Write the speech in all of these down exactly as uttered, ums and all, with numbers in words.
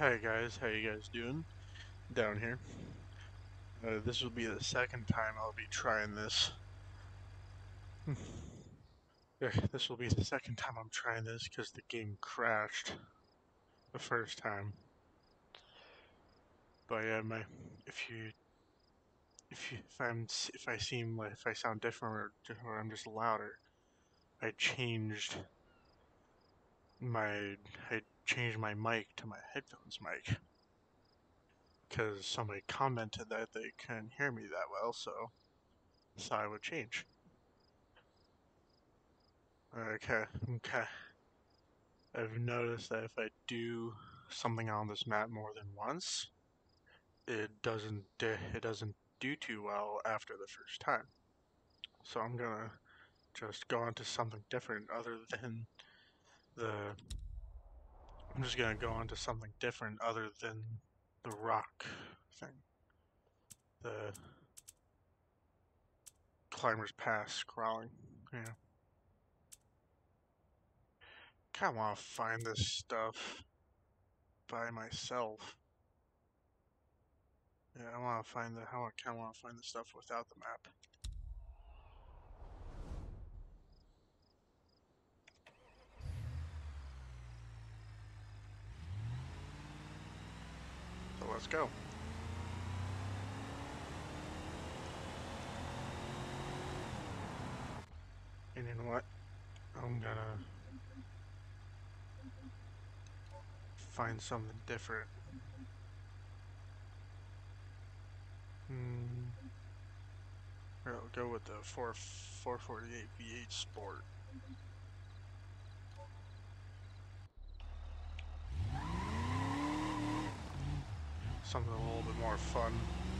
Hey guys, how you guys doing? Down here. Uh, this will be the second time I'll be trying this. Yeah, this will be the second time I'm trying this because the game crashed the first time. But yeah, my if you if you if I'm if I seem like if I sound different or, or I'm just louder, I changed my I changed my mic to my headphones mic because somebody commented that they couldn't hear me that well, so so I would change. Okay, okay. I've noticed that if I do something on this map more than once, it doesn't it doesn't do too well after the first time. So I'm gonna just go on to something different other than the. I'm just gonna go on to something different other than the rock thing, the climber's pass crawling. Yeah, kind of want to find this stuff by myself. Yeah, I want to find the. I kind of want to find the stuff without the map. So let's go. And you know what? I'm gonna find something different. Hmm. I'll go with the four forty-eight V eight Sport. Something a little bit more fun.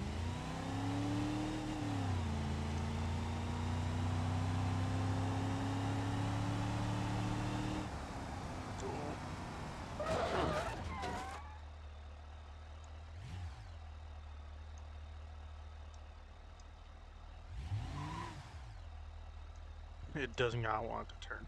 It does not want to turn.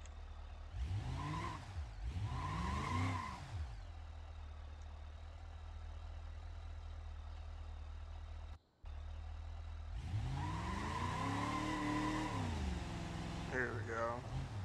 Here we go.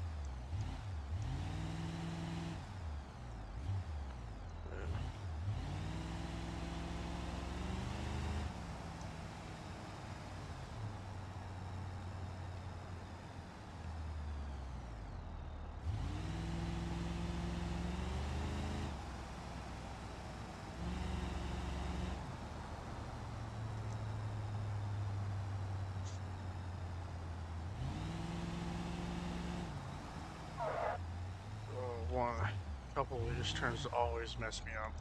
Oh, one, a couple of these turns always mess me up.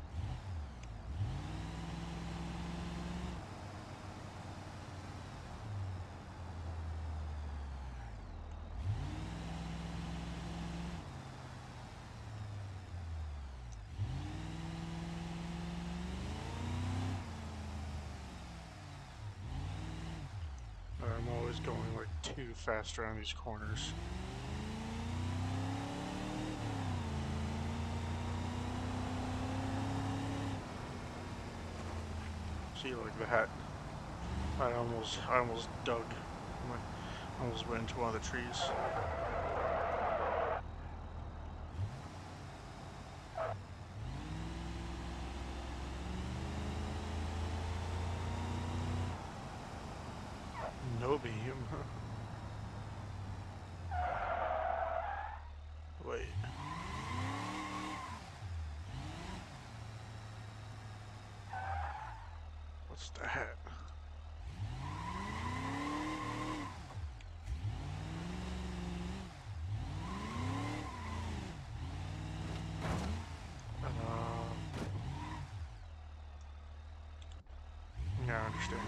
I'm always going like too fast around these corners. See, like that. I almost, I almost dug. I almost went into one of the trees. No beam. Wait. What's that? Uh, yeah, I understand.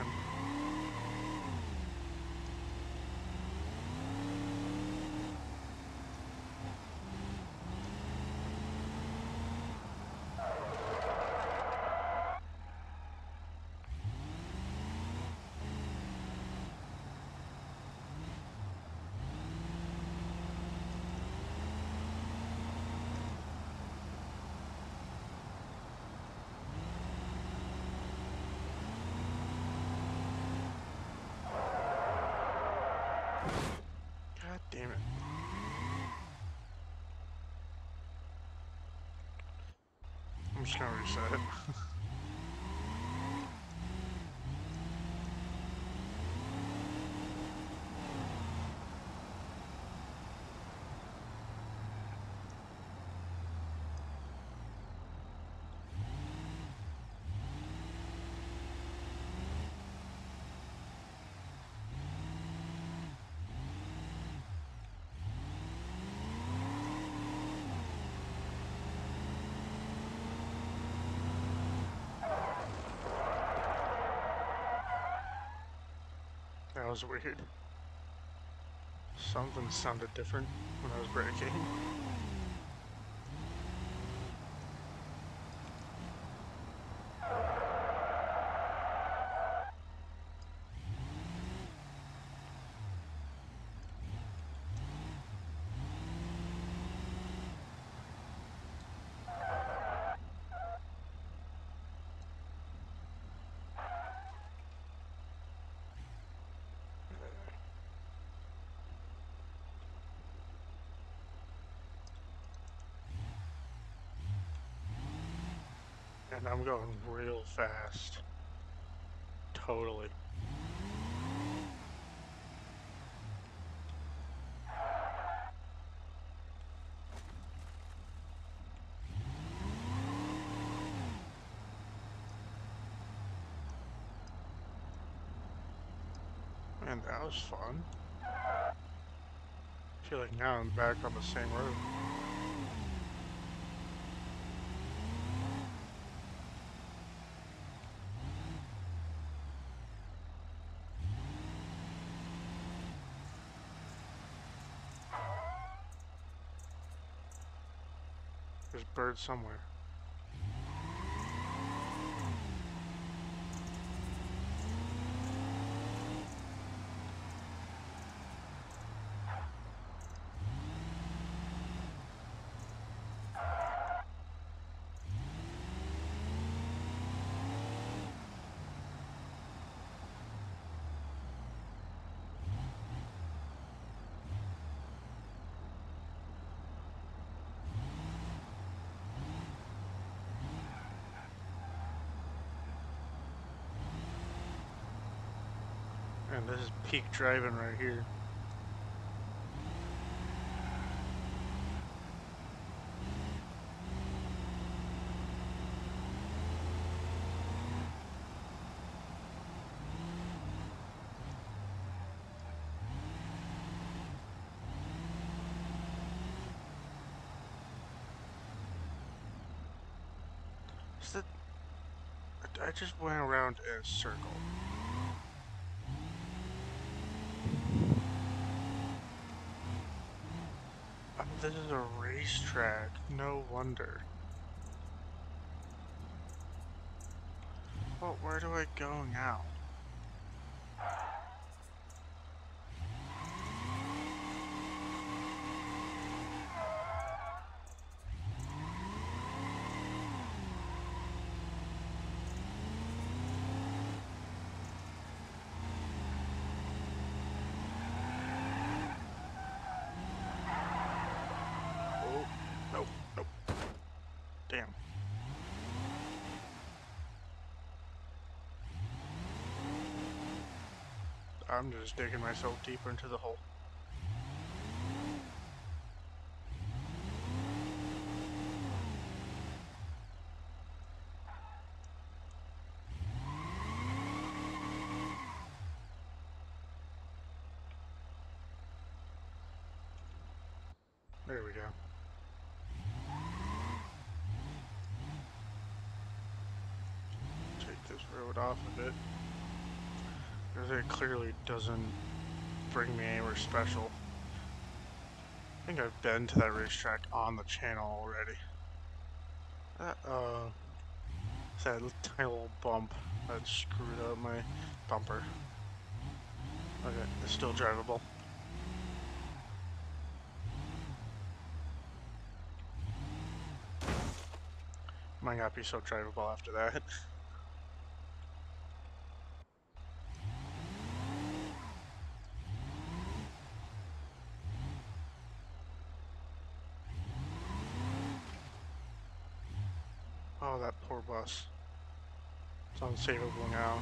just gonna reset it. That was weird. Something sounded different when I was braking. And I'm going real fast. Totally. Man, that was fun. I feel like now I'm back on the same road. There's birds somewhere. And this is peak driving right here. Is that, I just went around in a circle. Oh, this is a racetrack. No wonder. Well, where do I go now? Oh, nope, nope. Damn. I'm just digging myself deeper into the hole. There we go. Take this road off of it. Because it clearly doesn't bring me anywhere special. I think I've been to that racetrack on the channel already. That, uh, that tiny little bump that screwed up my bumper. Okay, it's still drivable. Might not be so drivable after that. Oh, Oh, that poor bus. It's unsavable now.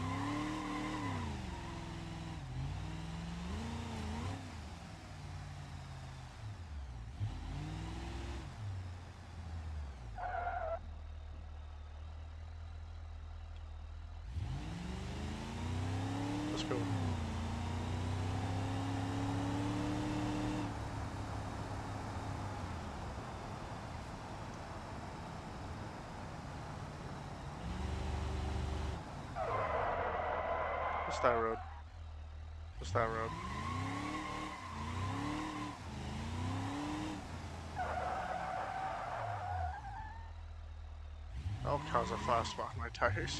Let's go. What's that road? What's that road? That'll cause a flat spot in my tires.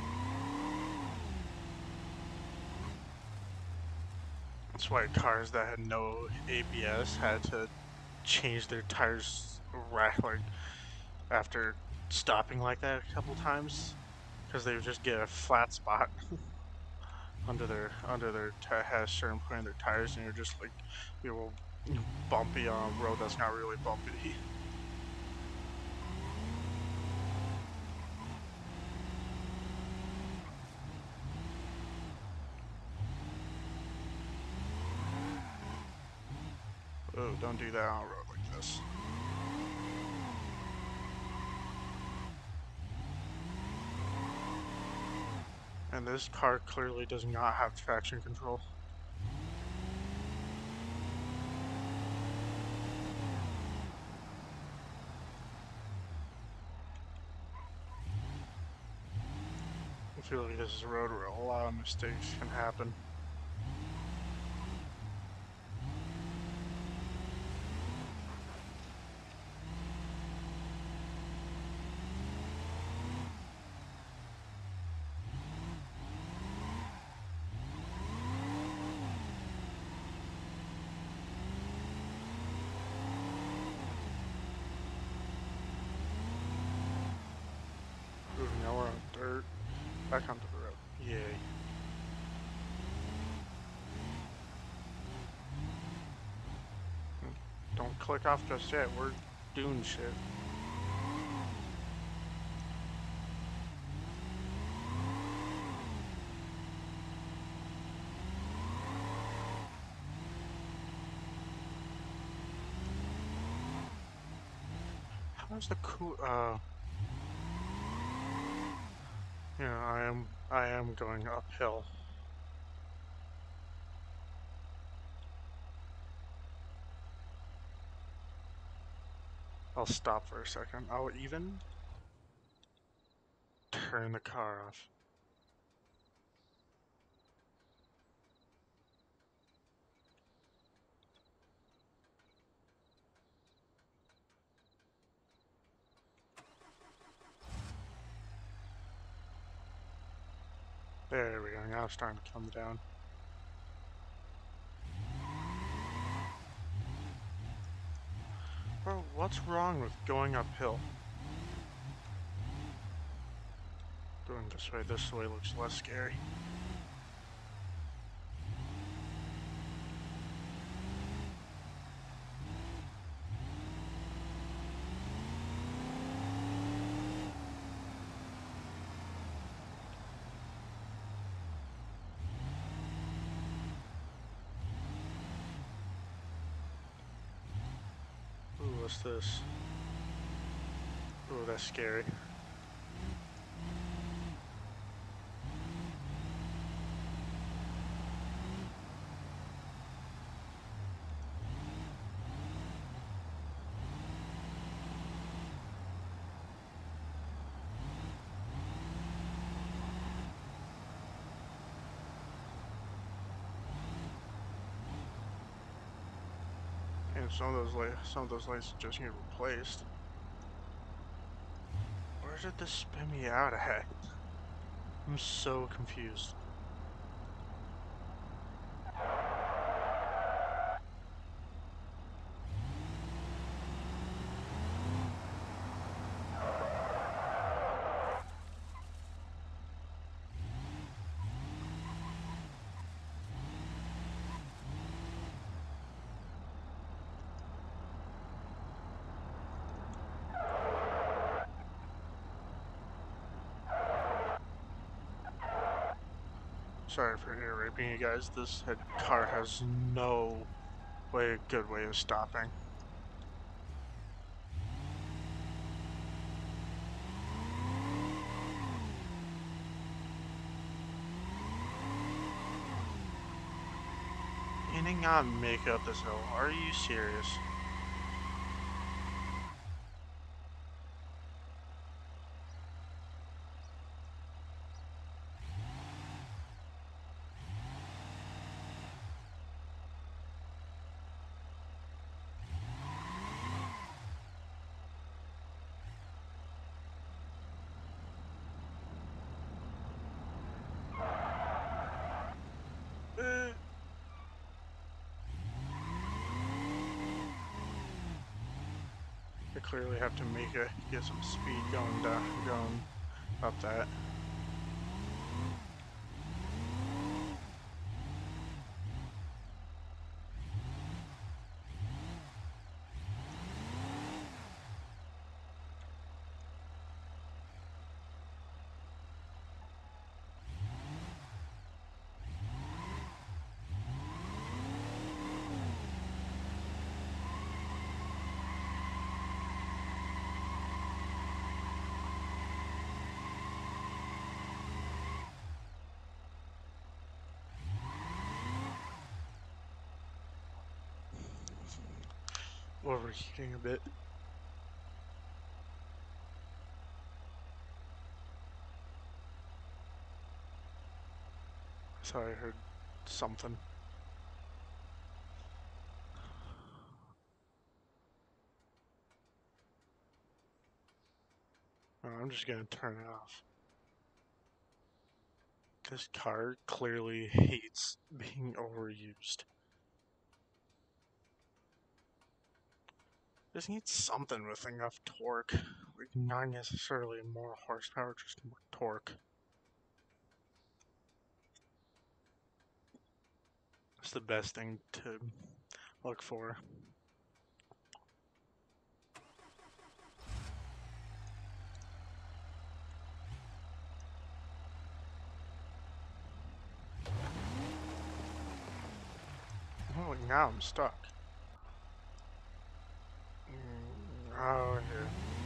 That's why cars that had no A B S had to change their tires right, like after stopping like that a couple times, because they would just get a flat spot under their under their at a certain point in their tires, and you're just like you're bumpy on a road that's not really bumpy. Oh, don't do that on a road like this. And this car clearly does not have traction control. I feel like this is a road where a lot of mistakes can happen. Ooh, now we're on dirt. Back onto the road. Yay. Don't click off just yet. We're doing shit. How's the cool? Uh. Yeah, I am. I am going uphill. I'll stop for a second. I'll even turn the car off. There we go. Now it's starting to come down. Bro, what's wrong with going uphill? Going this way. This way looks less scary. Ooh, what's this? Ooh, that's scary. And some of those lights, some of those lights just need replaced. Where did this spin me out at? I'm so confused. Sorry for interrupting you guys. This head car has no way, good way of stopping. You did not make up this hill. Are you serious? Uh, I clearly have to make a get some speed going down, going up that. Overheating a bit. I thought I heard something. Oh, I'm just gonna turn it off. This car clearly hates being overused. Just needs something with enough torque. Like, not necessarily more horsepower, just more torque. It's the best thing to look for. Oh, now I'm stuck. Mm, oh, yeah.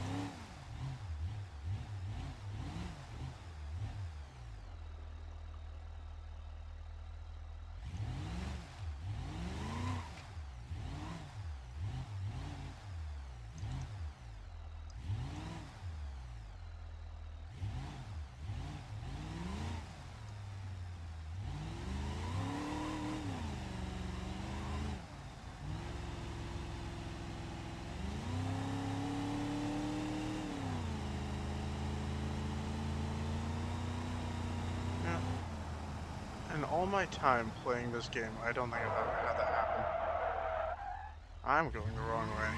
Yeah. In all my time playing this game, I don't think I've ever had that happen. I'm going the wrong way.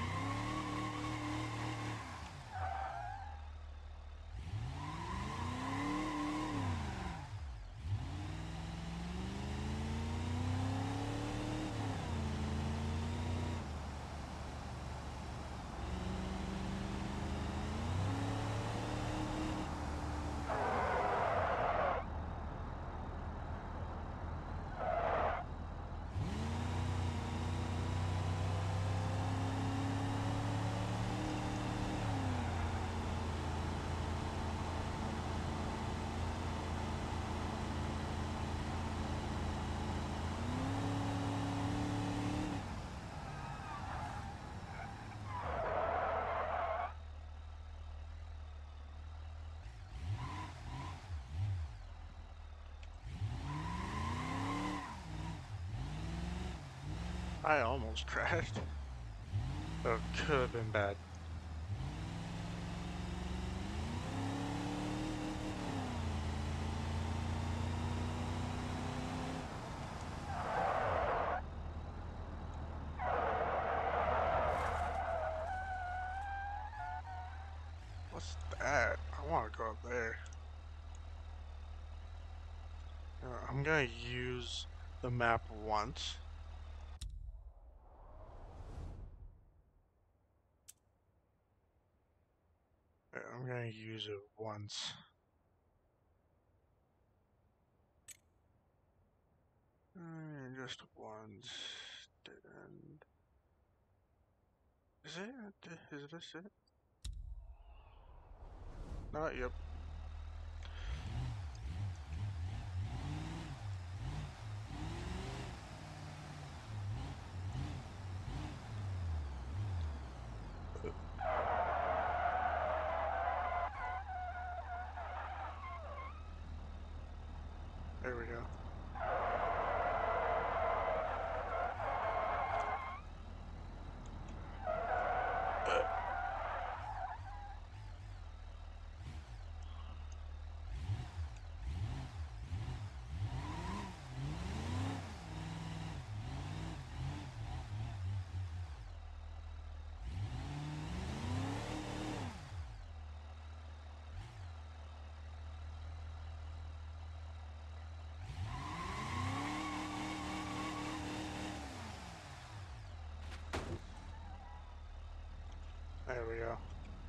I almost crashed. That could have been bad. What's that? I want to go up there. Uh, I'm gonna use the map once. Yeah, I'm gonna use it once. Uh, just ones didn't. Is it? Is this it? Not yep. There we go. There we go.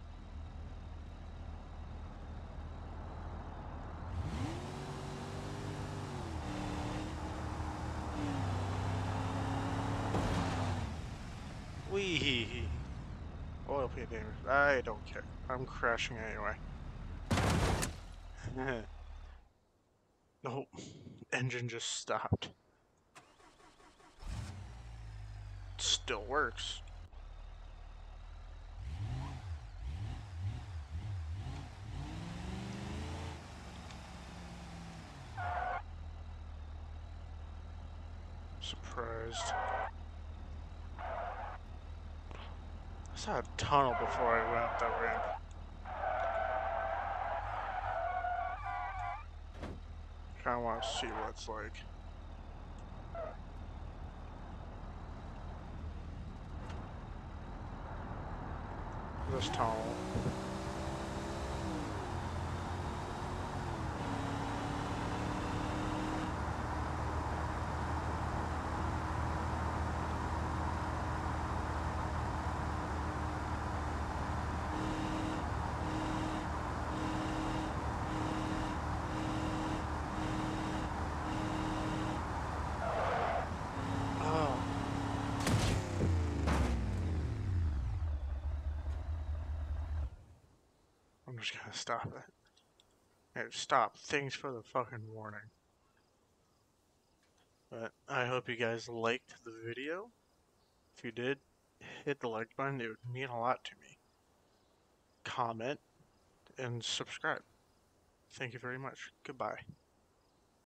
Wee. Oil pit damage. I don't care. I'm crashing anyway. No, engine just stopped. Still works. Surprised. I saw a tunnel before I went up that ramp. Kinda want to see what it's like. This tunnel. Oh. I'm just gonna stop it. Hey, stop. Thanks for the fucking warning. But I hope you guys liked the video. If you did, hit the like button. It would mean a lot to me. Comment and subscribe. Thank you very much. Goodbye.